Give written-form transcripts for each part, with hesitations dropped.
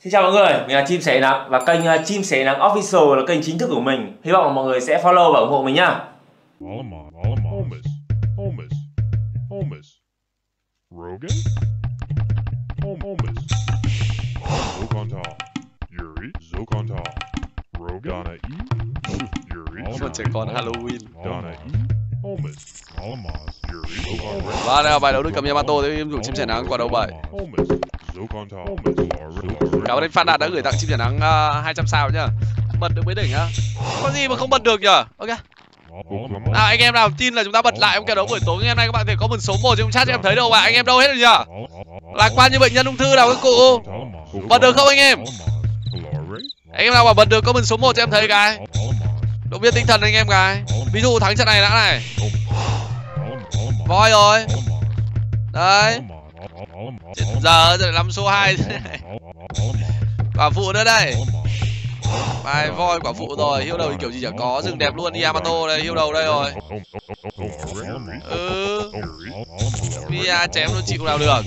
Xin chào mọi người, mình là Chim Sẻ Nắng và kênh Chim Sẻ Nắng Official là kênh chính thức của mình. Hy vọng là mọi người sẽ follow và ủng hộ mình nhá. Một trẻ con Halloween. Và đây là bài đấu được cầm Yamato với game thủ Chim Sẻ Nắng qua đấu 7. Cảm ơn anh Phan Đạt đã gửi tặng Chim Sẻ Nắng 200 sao nhá. Bật được mới đỉnh á. Có gì mà không bật được nhở? Ok. Anh em nào tin là chúng ta bật lại trong kèo đấu buổi tối ngày hôm nay, các bạn thể có một số 1 trong chat cho em thấy đâu ạ? Anh em đâu hết rồi nhỉ? Lạc quan như bệnh nhân ung thư nào các cụ? Bật được không anh em? Anh em nào bảo bật được có một số 1 cho em thấy cái. Động viên tinh thần anh em cái. Ví dụ thắng trận này đã này. Voi rồi. Đấy. Giờ lại 5 số 2. Quả phụ nữa đây. Bài voi quả phụ rồi, hiêu đầu thì kiểu gì chẳng có, rừng đẹp luôn, Yamato đây, hiêu đầu đây rồi. Via chém nó chịu nào được.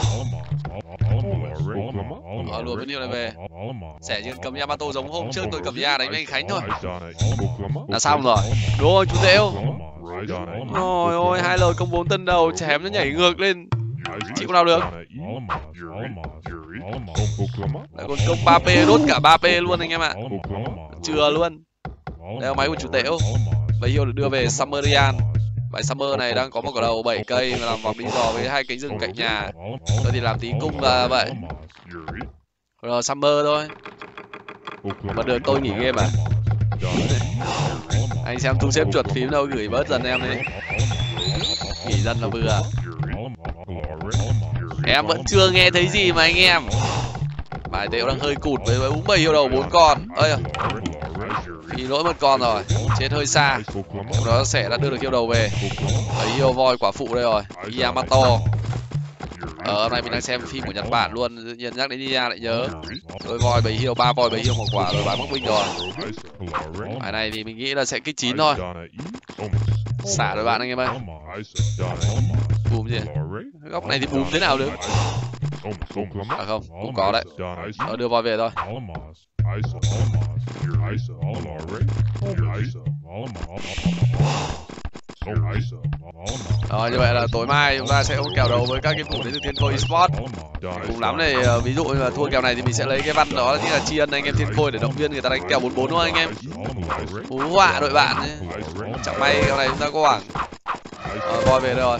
Lùa với hiêu này về. Sẻ chứ cầm Yamato giống hôm trước tôi cầm Via đánh với anh Khánh thôi. Là xong rồi. Đúng rồi chú Tễu. Ôi ôi, 2 lời công 4 tân đầu, chém nó nhảy ngược lên. Chịu nào được. Lại còn công 3P, đốt cả 3P luôn anh em ạ. Chừa luôn. Đây là máy của chú Tễu. Và hiêu được đưa về Summerian. Bài Summer này đang có một quả đầu 7 cây mà làm vòng đi dò với 2 cánh rừng cạnh nhà. Tôi thì làm tí cung là vậy. Rồi Summer thôi. Mà được tôi nghỉ game à? Anh xem thu xếp chuột phím đâu, gửi bớt dần em đi. Nghỉ dần là vừa. Em vẫn chưa nghe thấy gì mà anh em. Bài Tễu đang hơi cụt với úng 7 hiêu đầu 4 con. Ơi vì lỗi 1 con rồi, chết hơi xa. Trong đó sẽ đã đưa được hiêu đầu về. Ấy hiêu voi quả phụ đây rồi, Yamato. Hôm nay mình đang xem phim của Nhật Bản luôn, tự nhiên nhắc đến Nia lại nhớ. Đôi voi 7 hiêu, 3 voi 7 hiêu 1 quả rồi, bán mất binh rồi. Bài này thì mình nghĩ là sẽ kích 9 thôi. Xả rồi bạn anh em ơi. Bùm gì? Góc này thì bùm thế nào được? À không, cũng có đấy. Đưa voi về thôi. Rồi như vậy là tối mai chúng ta sẽ có kèo đấu với các game thủ đến từ Thiên Khôi Esports. Cùng lắm này, ví dụ như là thua kèo này thì mình sẽ lấy cái văn đó như là tri ân anh em Thiên Khôi để động viên người ta đánh kèo 44 đúng không anh em? Hú họa đội bạn ấy. Chẳng may kèo này chúng ta có hoảng. Voi về đây rồi.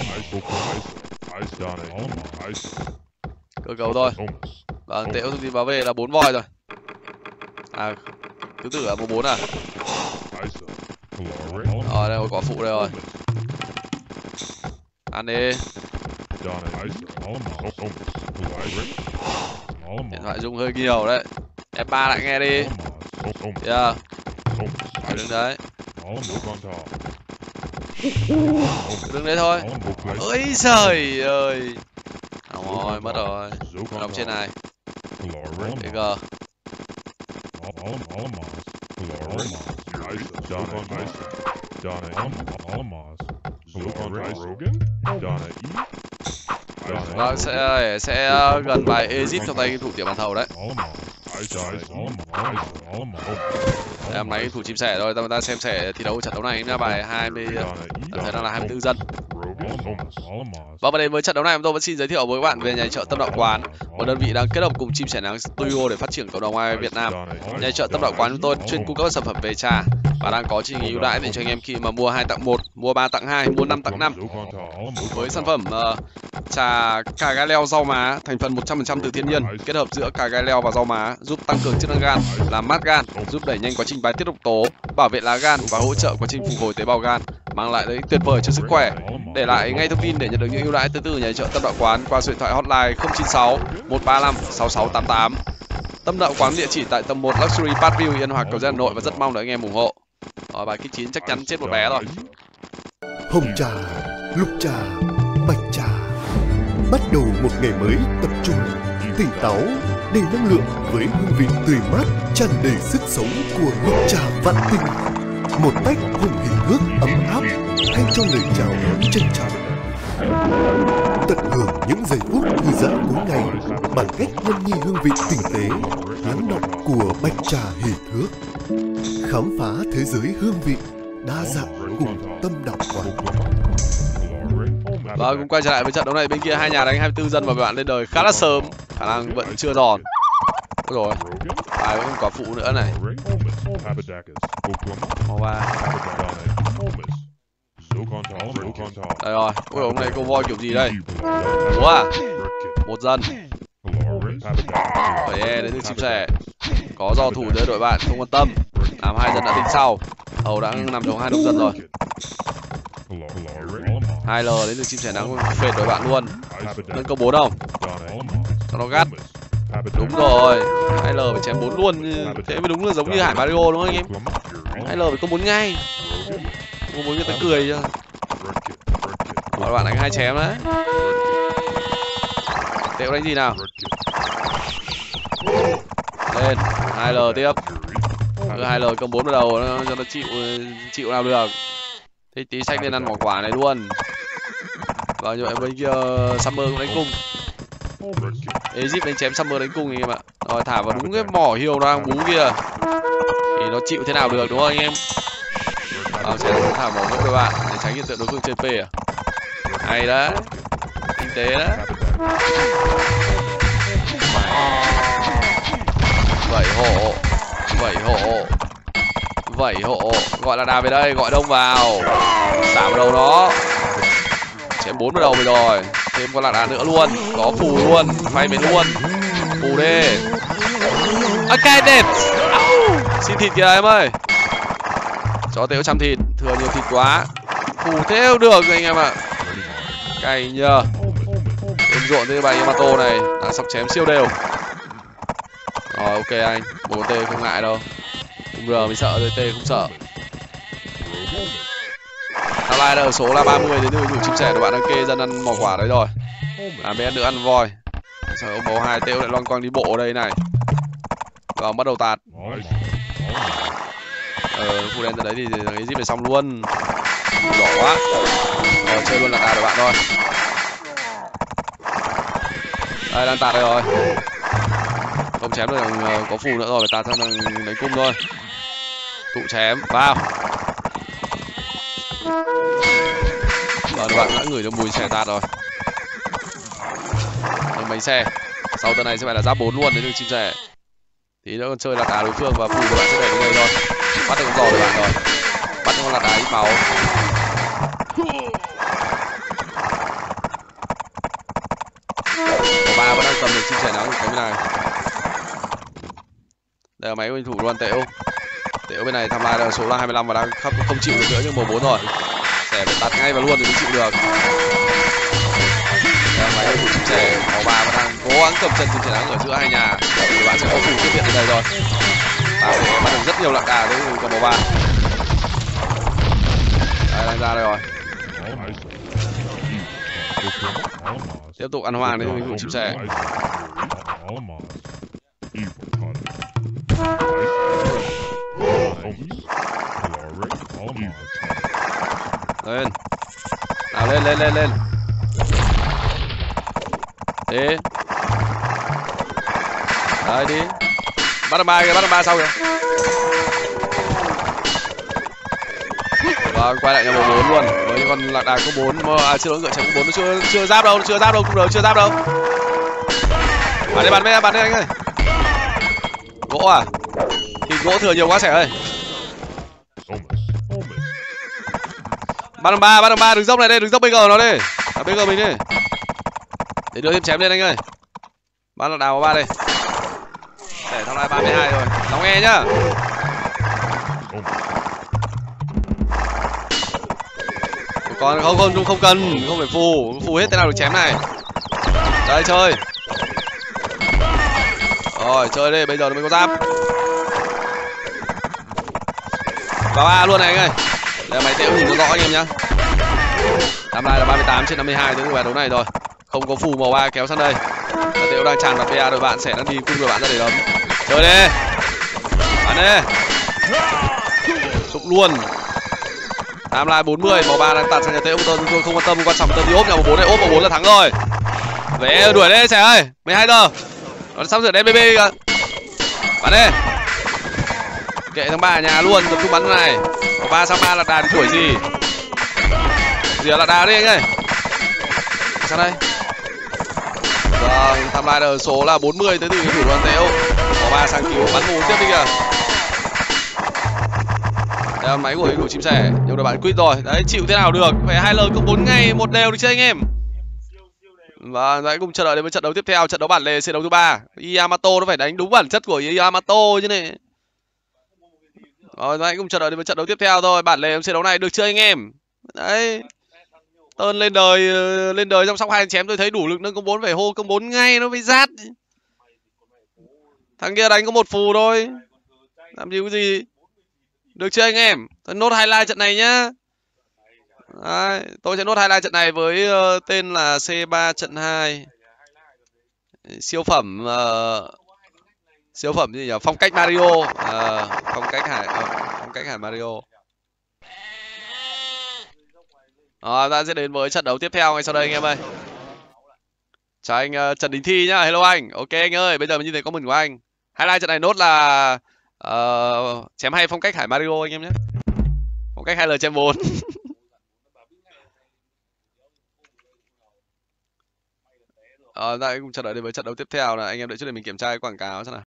Cơ cầu thôi. Vâng, Tễu thông tin báo về là 4 voi rồi. À, thứ tự là 14 à? Rồi đây, quả phụ đây rồi. Ăn đi. Điện thoại rung hơi nhiều đấy. F3 lại nghe đi. Yeah. Đứng đấy. Đứng đấy thôi. Ôi giời ơi. Rồi, mất rồi. Đóng trên này. TG. Vâng, sẽ gần bài Egypt trong tay thủ tiểu bàn thầu đấy. Em lấy thủ chim sẻ rồi, ta xem sẻ thi đấu trận đấu này nha, bài 20 thời đang là 24 dân. Và đến với trận đấu này tôi vẫn xin giới thiệu với các bạn về nhà chợ Tâm Đạo Quán, một đơn vị đang kết hợp cùng Chim Sẻ Nắng Studio để phát triển cộng đồng ngoài Việt Nam. Nhà chợ Tâm Đạo Quán chúng tôi chuyên cung cấp các sản phẩm về trà và đang có chương trình ưu đãi dành cho anh em khi mà mua 2 tặng 1, mua 3 tặng 2, mua 5 tặng 5. Với sản phẩm trà cà gai leo rau má, thành phần 100% từ thiên nhiên, kết hợp giữa cà gai leo và rau má, giúp tăng cường chức năng gan, làm mát gan, giúp đẩy nhanh quá trình bài tiết độc tố, bảo vệ lá gan và hỗ trợ quá trình phục hồi tế bào gan, mang lại lợi ích tuyệt vời cho sức khỏe. Để lại ngay thông tin để nhận được những ưu đãi từ nhà chợ Tâm Đạo Quán qua số điện thoại hotline 096 135 6688. Tâm Đạo Quán địa chỉ tại tầng 1 Luxury Parkview, Yên Hòa, Cầu Giấy, Hà Nội và rất mong được anh em ủng hộ. Rồi bài kích 9 chắc chắn chết một bé rồi. Hồng trà, lục trà, bạch trà. Bắt đầu một ngày mới tập trung, tỉnh táo, đầy năng lượng với hương vị tươi mát, tràn đầy sức sống của lục trà vạn tinh. Một tách hùng hình hước ấm áp thay cho lời chào đón trân trọng. tận hưởng những giây phút thư giãn cuối ngày bằng cách nhâm nhi hương vị tinh tế, lắng đọng của bạch trà hề thước. Khám phá thế giới hương vị đa dạng cùng tâm đảo quán. Và cũng quay trở lại với trận đấu này, bên kia hai nhà đánh 24 dân và bạn lên đời khá là sớm, khả năng vẫn chưa giòn. Ôi rồi, ai vẫn có phụ nữa này. Màu 3. Đây rồi, ôi hôm nay cô voi kiểu gì đây? Ủa à? Một dân. Phải đến từ chim sẻ. Có do thủ tới đội bạn không quan tâm. Làm hai dân đã tính sau. Hầu đã nằm trong hai đông dân rồi. 2L đến từ chim sẻ nắng phệt đội bạn luôn. Nâng câu 4 không? Cho nó gắt. Đúng rồi, 2L phải chém 4 luôn. Thế mới đúng là giống như Hải Mario đúng không anh em? 2L phải câu 4 ngay. Câu 4 người ta cười chứ. Các bạn đánh 2 chém đấy. Tẹo đánh gì nào? Lên 2L tiếp. 2L cầm 4 vào đầu cho nó chịu nào được. Thế tí xanh lên ăn quả quả này luôn. Và như vậy bên kia Summer cũng đánh cung. Egypt đánh chém Summer đánh cung anh em ạ. Rồi thả vào đúng cái mỏ hiêu đang bú kia. Thì nó chịu thế nào được đúng không anh em? Sẽ thả mỏ gốc các bạn để tránh hiện tượng đối phương chơi P à. Hay đấy. Kinh tế đấy. Vẩy hộ. Vẩy hộ. Gọi là đà về đây, gọi đông vào. Xả vào đầu nó. Chém 4 vào đầu rồi. Thêm con lạc đà nữa luôn. Có phù luôn. Phay mến luôn. Phù đi. Ok đẹp. Xin thịt kìa em ơi. Cho Tễu trăm thịt. Thừa nhiều thịt quá. Phù theo được anh em ạ. Cay nhờ. Êm ruộng tới bài Yamato này. Đã sọc chém siêu đều. Rồi ok anh. Một con T không ngại đâu. R mới sợ rồi, T không sợ. Online là ở số là 30 đến từ chủ chim sẻ của bạn đang kê dân ăn mỏ quả đấy rồi. Bên nữa ăn voi. Sao ông bầu 2 Tễu lại loanh quanh đi bộ ở đây này. Rồi bắt đầu tạt. Phụ đen từ đấy thì cái zip này xong luôn. Đỏ quá. Rồi chơi luôn là tạt của bạn thôi. Đây đang tạt đây rồi. Không chém được, có phù nữa rồi, phải tạt sang đánh cung thôi. Tụ chém vào. Rồi bạn đã ngửi cho mùi xẻ tạt rồi. Mấy xe. Sau tuần này sẽ phải là giáp 4 luôn đến từ chim sẻ. Tí nữa còn chơi là đá đối phương và phù của bạn sẽ để đến đây thôi. Bắt được con giò của bạn rồi. Bắt được con lạc đá ít máu. Có 3 vẫn đang cầm được chim sẻ nắng cái bên này. Đây là máy nguyên thủ luôn Tễu. Tễu bên này tham lai là số là 25 và đang không chịu được nữa nhưng màu 4 rồi. Sẻ phải tắt ngay vào luôn thì mới chịu được. Đây là máy nguyên thủ chim sẻ. Màu 3 vẫn đang cố gắng cầm chân chim sẻ nắng ở giữa hai nhà. Thì bạn sẽ có phù tiếp viện đến đây rồi. Và phải bắt được rất nhiều lạc đà đấy cầm màu 3. Đây đang ra đây rồi. Tiếp tục ăn hoàng đến nguyên thủ chim sẻ. Lên. Nào lên. Đi. Đấy đi. Bắt được 3 kìa, bắt được 3 sau kìa. Và quay lại nhà màu 4 luôn. Với con lạc đà có 4, chưa có ngựa chém có 4 nó chưa giáp đâu, chưa giáp đâu. Bắn đi anh ơi. Gỗ à? Thì gỗ thừa nhiều quá sẻ ơi. Bắt được 3, đừng dốc này đây, đừng dốc BG nó đi. BG mình đi. Để đưa thêm chém lên anh ơi. Bắt lạc đà vào 3 đây. Để thằng này 32 rồi. Đóng nghe nhá. Còn không cần, không phải phù hết thế nào được chém này. Đây chơi. Rồi chơi đi, bây giờ nó mới có giáp. Vào 3 luôn này anh ơi. Đây máy Tễu nhìn nó rõ anh em nhá. Năm nay là 38 trên 52 tới bài đấu này rồi. Không có phù màu 3 kéo sang đây. Tễu đang tràn vào PA đội bạn sẽ đang đi cung đội bạn ra để đấm. Chơi đi. Bắn đi. Tục luôn. Timeline 40, màu 3 đang tạt sang nhà tệ tôi không quan tâm, quan trọng tôi đi ốp nhà màu 4 này, ốp màu 4 là thắng rồi. Về đuổi đi trẻ ơi, 12 giờ. Nó sắp sửa DBB kìa. Bắn đi. Kệ thằng 3 ở nhà luôn, tập trung bắn này. Màu 3 sang 3 là đà đi đuổi gì? Gì là đà đi anh ơi. Sang đây. Vâng, timeline ở số là 40 tới từ cái thủ đoàn tệ. Màu 3 sang cứu bắn mù tiếp đi kìa. Đây là máy của đủ chim sẻ, nhưng đội bạn quit rồi. Đấy, chịu thế nào được, phải 2L cộng 4 ngày một đều đi chơi anh em. Và hãy cùng chờ đợi đến với trận đấu tiếp theo, trận đấu bản lề C đấu thứ 3. Yamato nó phải đánh đúng bản chất của Yamato chứ này. Rồi hãy cùng chờ đợi đến với trận đấu tiếp theo thôi, bản lề C đấu này được chơi anh em. Đấy. Tơn lên đời trong sóc 2 chém tôi thấy đủ lực nâng công 4 phải hô công 4 ngay nó mới rát. Thằng kia đánh có một phù thôi. Làm gì có gì. Được chưa anh em? Tôi nốt highlight trận này nhá. Đấy, tôi sẽ nốt highlight trận này với tên là C3 trận 2. Siêu phẩm gì nhỉ? Phong cách Mario. Phong cách Hải Mario. Ta sẽ đến với trận đấu tiếp theo ngay sau đây anh em ơi. Chào anh Trần Đình Thi nhá. Hello anh. Ok anh ơi, bây giờ mình nhìn thấy comment của anh. Highlight trận này nốt là chém hay phong cách Hải Mario anh em nhé. Phong cách 2L chém 4. Lại cùng chờ đợi đến với trận đấu tiếp theo là anh em đợi chút để mình kiểm tra cái quảng cáo xem nào.